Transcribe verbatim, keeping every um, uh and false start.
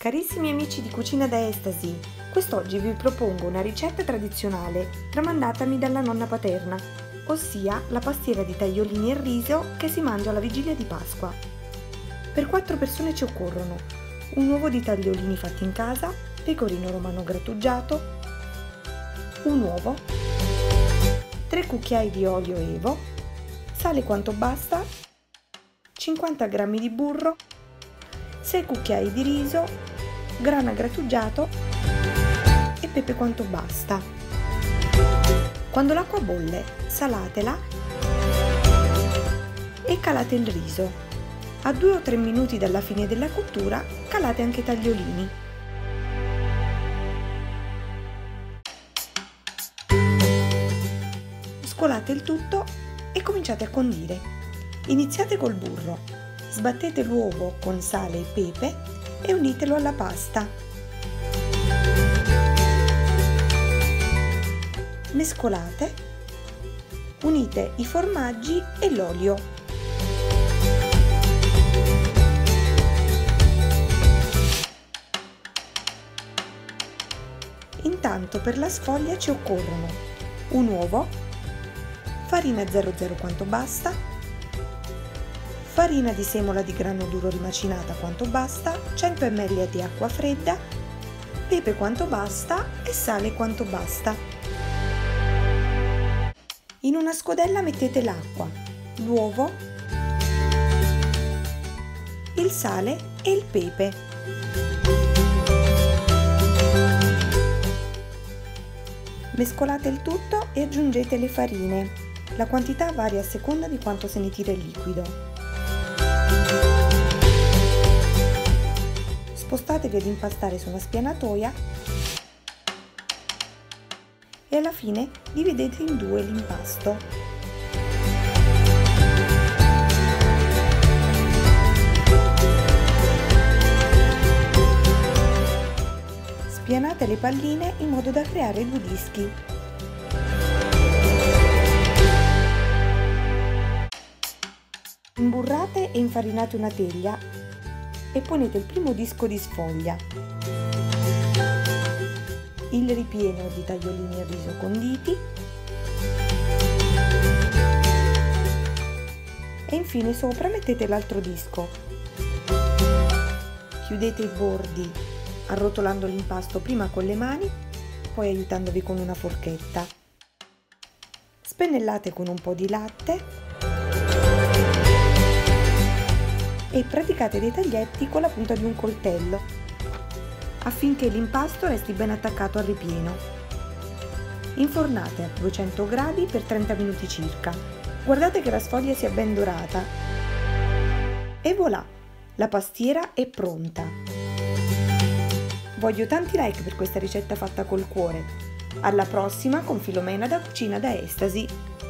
Carissimi amici di Cucina da Estasi, quest'oggi vi propongo una ricetta tradizionale tramandatami dalla nonna paterna, ossia la pastiera di tagliolini e riso che si mangia alla vigilia di Pasqua. Per quattro persone ci occorrono un uovo di tagliolini fatti in casa, pecorino romano grattugiato, un uovo, tre cucchiai di olio evo, sale quanto basta, cinquanta grammi di burro, sei cucchiai di riso, grana grattugiato e pepe quanto basta. Quando l'acqua bolle, salatela e calate il riso. A due o tre minuti dalla fine della cottura calate anche i tagliolini. Scolate il tutto e cominciate a condire. Iniziate col burro. Sbattete l'uovo con sale e pepe e unitelo alla pasta. Mescolate, unite i formaggi e l'olio. Intanto per la sfoglia ci occorrono un uovo, farina zero zero quanto basta, farina di semola di grano duro rimacinata quanto basta, cento millilitri di acqua fredda, pepe quanto basta e sale quanto basta. In una scodella mettete l'acqua, l'uovo, il sale e il pepe. Mescolate il tutto e aggiungete le farine. La quantità varia a seconda di quanto se ne tira il liquido. Spostatevi ad impastare su una spianatoia e alla fine dividete in due l'impasto. Spianate le palline in modo da creare due dischi. Imburrate e infarinate una teglia e ponete il primo disco di sfoglia, il ripieno di tagliolini e riso conditi e infine sopra mettete l'altro disco. Chiudete i bordi arrotolando l'impasto prima con le mani, poi aiutandovi con una forchetta. Spennellate con un po' di latte e praticate dei taglietti con la punta di un coltello affinché l'impasto resti ben attaccato al ripieno. Infornate a duecento gradi per trenta minuti circa. Guardate che la sfoglia sia ben dorata. E voilà! La pastiera è pronta! Voglio tanti like per questa ricetta fatta col cuore. Alla prossima con Filomena da Cucina da Estasi!